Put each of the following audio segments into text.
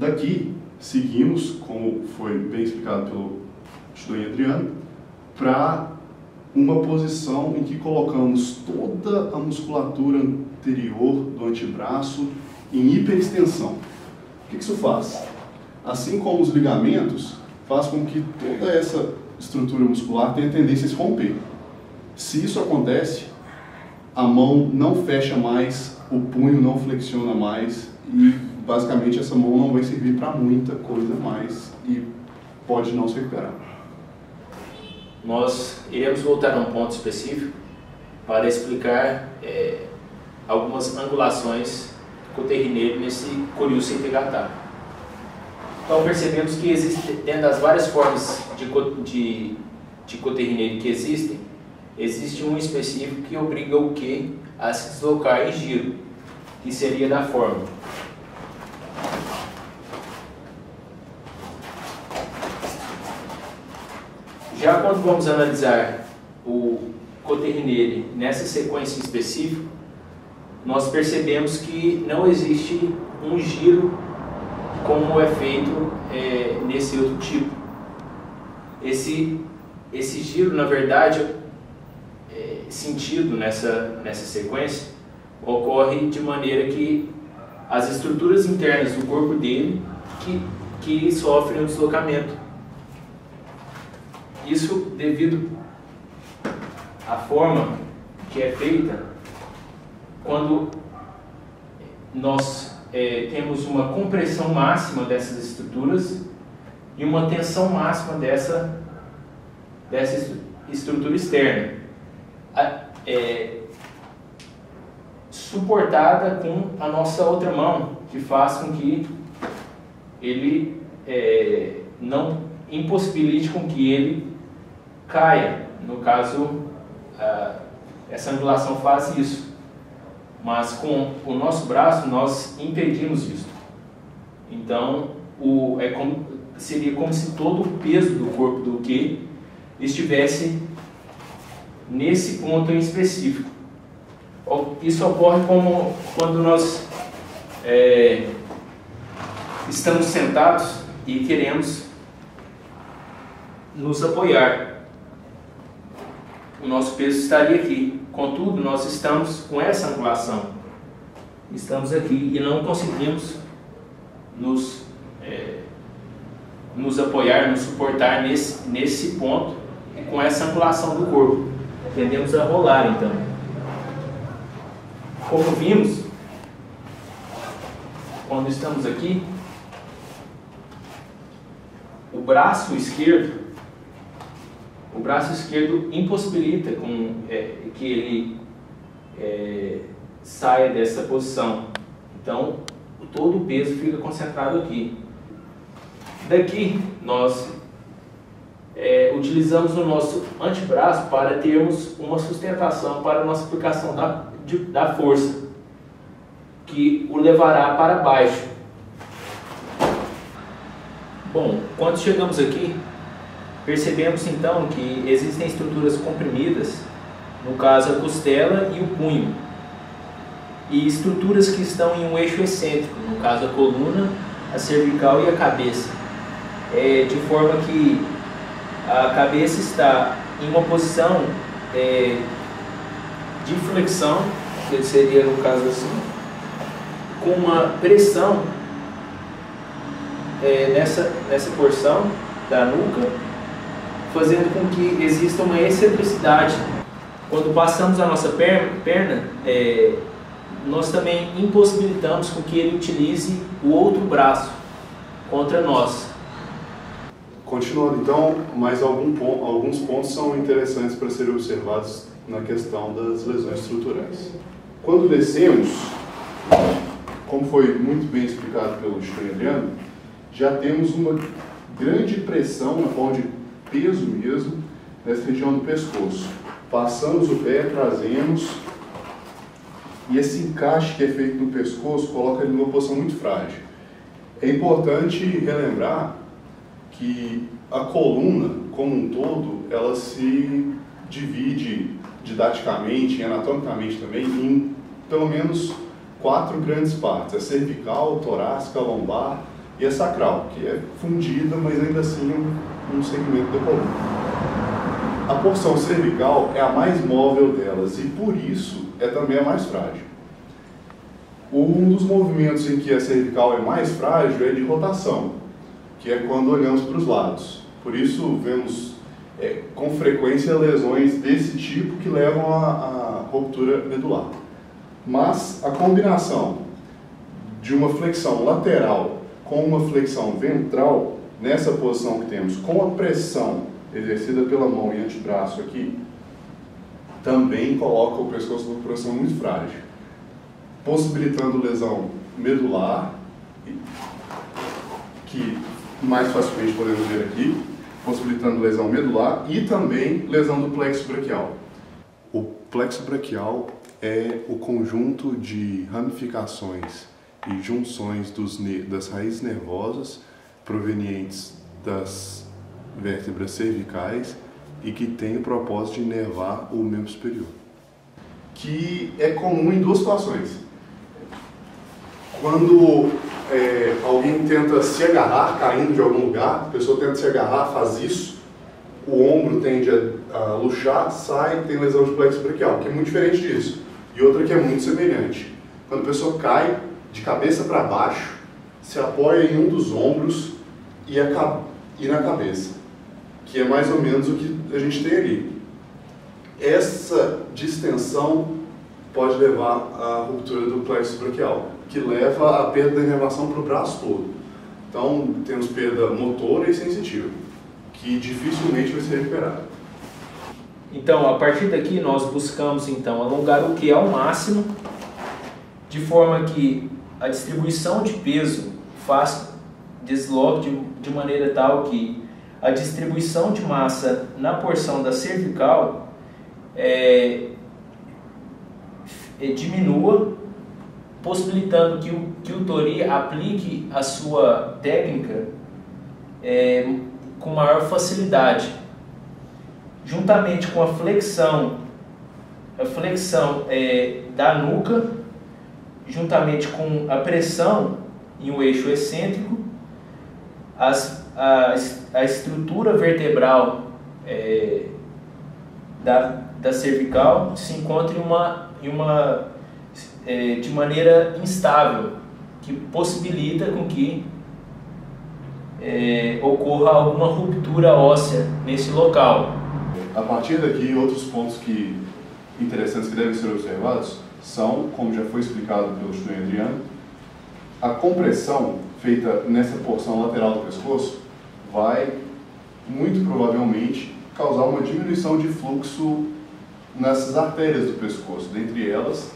Daqui, seguimos, como foi bem explicado pelo estudante Adriano, para uma posição em que colocamos toda a musculatura anterior do antebraço em hiperextensão. O que isso faz? Assim como os ligamentos, faz com que toda essa estrutura muscular tenha tendência a se romper. Se isso acontece, a mão não fecha mais, o punho não flexiona mais e basicamente essa mão não vai servir para muita coisa mais e pode não se recuperar. Nós iremos voltar a um ponto específico para explicar algumas angulações coterrineiro nesse Coriúcio integratável. Então percebemos que existe, dentro das várias formas de coterrineiro que existem, existe um específico que obriga o Q a se deslocar em giro, que seria da forma. Já quando vamos analisar o coterrineiro nessa sequência específica, nós percebemos que não existe um giro como é feito nesse outro tipo. Esse giro, na verdade, sentido nessa sequência, ocorre de maneira que as estruturas internas do corpo dele que sofrem um deslocamento. Isso devido à forma que é feita quando nós temos uma compressão máxima dessas estruturas e uma tensão máxima dessa estrutura externa, suportada com a nossa outra mão, que faz com que ele não impossibilite com que ele caia. No caso, essa angulação faz isso, mas com o nosso braço nós impedimos isso. Então, seria como se todo o peso do corpo do Q estivesse nesse ponto em específico. Isso ocorre quando nós estamos sentados e queremos nos apoiar. O nosso peso estaria aqui, contudo nós estamos com essa angulação, estamos aqui e não conseguimos nos apoiar, nos suportar nesse ponto e com essa angulação do corpo, tendemos a rolar. Então, como vimos, quando estamos aqui, o braço esquerdo impossibilita que ele saia dessa posição. Então, todo o peso fica concentrado aqui. Daqui, nós utilizamos o nosso antebraço para termos uma sustentação para a nossa aplicação da força, que o levará para baixo. Bom, quando chegamos aqui, percebemos então que existem estruturas comprimidas, no caso a costela e o punho, e estruturas que estão em um eixo excêntrico, no caso a coluna, a cervical e a cabeça, de forma que a cabeça está em uma posição de flexão, que seria no caso assim, com uma pressão nessa porção da nuca, fazendo com que exista uma excentricidade. Quando passamos a nossa perna, nós também impossibilitamos com que ele utilize o outro braço contra nós. Continuando então, mais alguns pontos são interessantes para serem observados na questão das lesões estruturais. Quando descemos, como foi muito bem explicado pelo estudante Adriano, já temos uma grande pressão na forma de peso mesmo nessa região do pescoço. Passamos o pé, trazemos, e esse encaixe que é feito no pescoço coloca ele numa posição muito frágil. É importante relembrar que a coluna, como um todo, ela se divide didaticamente e anatomicamente também em pelo menos 4 grandes partes: a cervical, torácica, lombar e a sacral, que é fundida, mas ainda assim um segmento da coluna. A porção cervical é a mais móvel delas e, por isso, é também a mais frágil. Um dos movimentos em que a cervical é mais frágil é de rotação, que é quando olhamos para os lados. Por isso, vemos com frequência lesões desse tipo que levam à ruptura medular. Mas a combinação de uma flexão lateral com uma flexão ventral, nessa posição que temos, com a pressão exercida pela mão e antebraço aqui, também coloca o pescoço numa posição muito frágil, possibilitando lesão medular, que mais facilmente podemos ver aqui, possibilitando lesão medular e também lesão do plexo braquial. O plexo braquial é o conjunto de ramificações e junções das raízes nervosas provenientes das vértebras cervicais e que tem o propósito de inervar o membro superior, que é comum em duas situações. Quando alguém tenta se agarrar, caindo de algum lugar, a pessoa tenta se agarrar, faz isso, o ombro tende a luxar, sai, tem lesão de plexo braquial, que é muito diferente disso. E outra que é muito semelhante. Quando a pessoa cai de cabeça para baixo, se apoia em um dos ombros e na cabeça, que é mais ou menos o que a gente tem ali. Essa distensão pode levar à ruptura do plexo braquial, que leva à perda da inervação para o braço todo. Então, temos perda motora e sensitiva, que dificilmente vai ser recuperada. Então, a partir daqui, nós buscamos então alongar o que ao máximo, de forma que a distribuição de peso desloque de maneira tal que a distribuição de massa na porção da cervical diminua, possibilitando que o Tori aplique a sua técnica com maior facilidade, juntamente com a flexão da nuca, juntamente com a pressão em um eixo excêntrico, a estrutura vertebral da cervical se encontra de maneira instável, que possibilita com que ocorra alguma ruptura óssea nesse local. A partir daqui, outros pontos interessantes que devem ser observados são, como já foi explicado pelo estudante Adriano, a compressão feita nessa porção lateral do pescoço vai, muito provavelmente, causar uma diminuição de fluxo nessas artérias do pescoço, dentre elas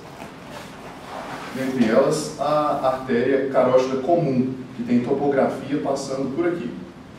a artéria carótida comum, que tem topografia passando por aqui.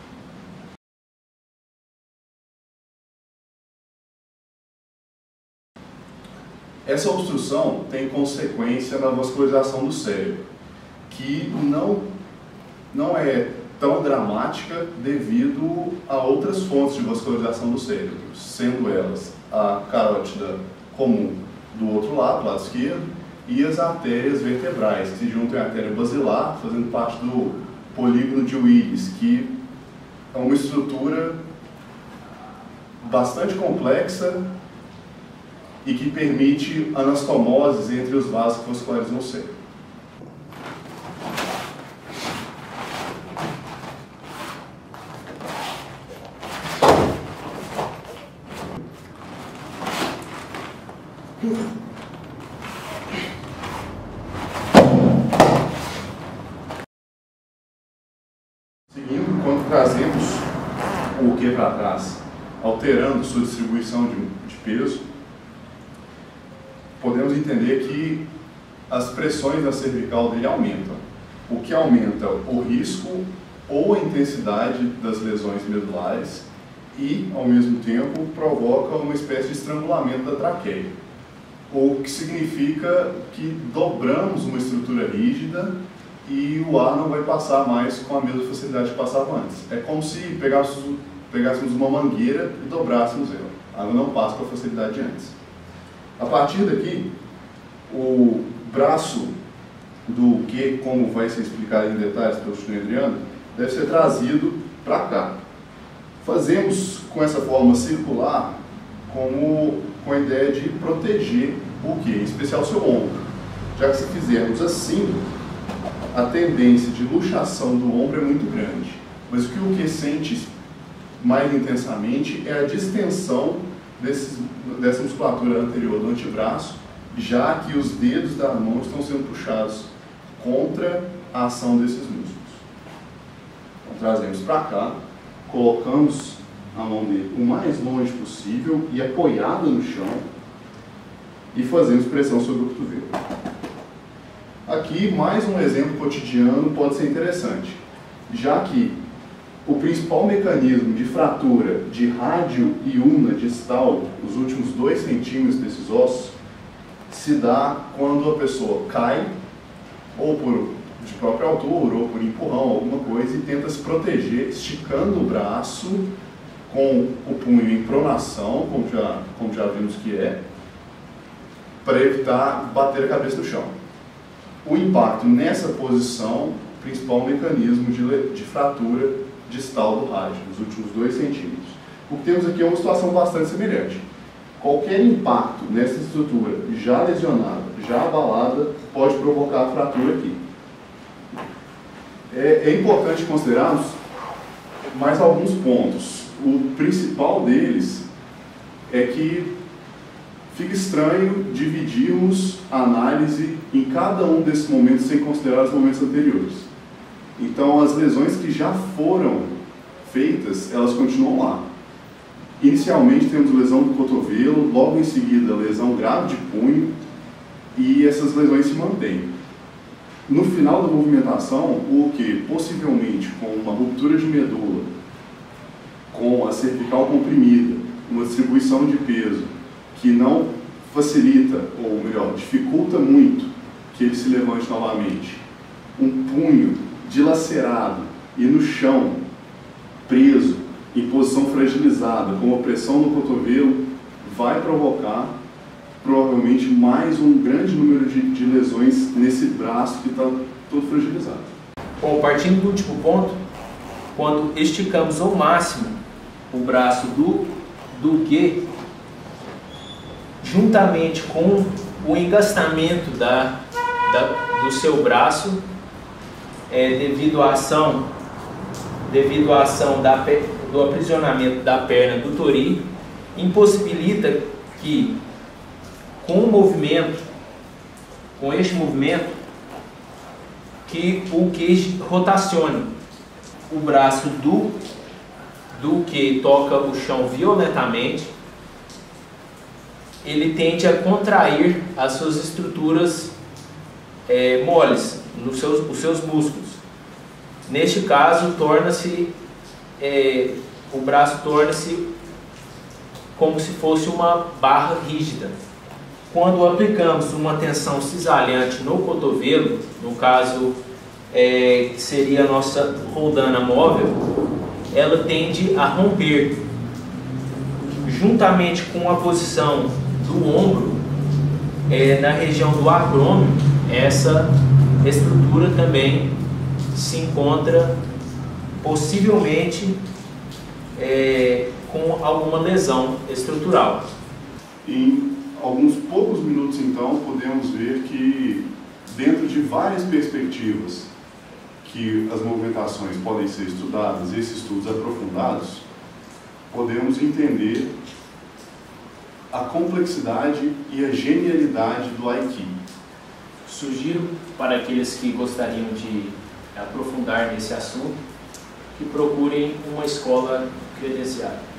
Essa obstrução tem consequência na vascularização do cérebro, que não é tão dramática devido a outras fontes de vascularização do cérebro, sendo elas a carótida comum do outro lado esquerdo, e as artérias vertebrais, que se juntam à artéria basilar, fazendo parte do polígono de Willis, que é uma estrutura bastante complexa e que permite anastomoses entre os vasos que vascularizam o cérebro. Seguindo, quando trazemos o que para trás, alterando sua distribuição de peso, podemos entender que as pressões da cervical dele aumentam, o que aumenta o risco ou a intensidade das lesões medulares e, ao mesmo tempo, provoca uma espécie de estrangulamento da traqueia, o que significa que dobramos uma estrutura rígida e o ar não vai passar mais com a mesma facilidade que passava antes. É como se pegássemos uma mangueira e dobrássemos ela. A água não passa com a facilidade de antes. A partir daqui, o braço do que, como vai ser explicado em detalhes pelo Chico Adriano, deve ser trazido para cá. Fazemos com essa forma circular com a ideia de proteger o que? Em especial o seu ombro. Já que se fizermos assim, a tendência de luxação do ombro é muito grande. Mas o que o que sente mais intensamente é a distensão dessa musculatura anterior do antebraço, já que os dedos da mão estão sendo puxados contra a ação desses músculos. Então, trazemos para cá, colocamos a mão dele o mais longe possível e apoiada no chão e fazemos pressão sobre o cotovelo. Aqui, mais um exemplo cotidiano pode ser interessante, já que o principal mecanismo de fratura de rádio e ulna distal, os últimos 2 centímetros desses ossos, se dá quando a pessoa cai, ou de própria altura, ou por empurrão, alguma coisa, e tenta se proteger, esticando o braço com o punho em pronação, como já vimos que é, para evitar bater a cabeça no chão. O impacto nessa posição, principal mecanismo de fratura distal do rádio, nos últimos 2 centímetros. O que temos aqui é uma situação bastante semelhante. Qualquer impacto nessa estrutura já lesionada, já abalada, pode provocar a fratura aqui. É importante considerarmos mais alguns pontos. O principal deles é que fica estranho dividirmos a análise em cada um desses momentos sem considerar os momentos anteriores. Então, as lesões que já foram feitas, elas continuam lá. Inicialmente temos lesão do cotovelo, logo em seguida lesão grave de punho, e essas lesões se mantêm. No final da movimentação, o que possivelmente com uma ruptura de medula, com a cervical comprimida, uma distribuição de peso que não facilita, ou melhor, dificulta muito que ele se levante novamente, um punho dilacerado e no chão, preso, em posição fragilizada, com uma pressão no cotovelo, vai provocar provavelmente mais um grande número de lesões nesse braço que está todo fragilizado. Bom, partindo do último ponto, quando esticamos ao máximo o braço do Gue, juntamente com o engastamento do seu braço, devido à ação do aprisionamento da perna do tori, impossibilita que com este movimento, que o queijo rotacione o braço do que toca o chão violentamente, ele tende a contrair as suas estruturas moles, os seus músculos. Neste caso, o braço torna-se como se fosse uma barra rígida. Quando aplicamos uma tensão cisalhante no cotovelo, no caso que seria a nossa roldana móvel, ela tende a romper. Juntamente com a posição do ombro, na região do acrômio, essa estrutura também se encontra possivelmente com alguma lesão estrutural. Em alguns poucos minutos, então, podemos ver que, dentro de várias perspectivas que as movimentações podem ser estudadas, esses estudos aprofundados, podemos entender a complexidade e a genialidade do Aikido. Sugiro para aqueles que gostariam de aprofundar nesse assunto que procurem uma escola credenciada.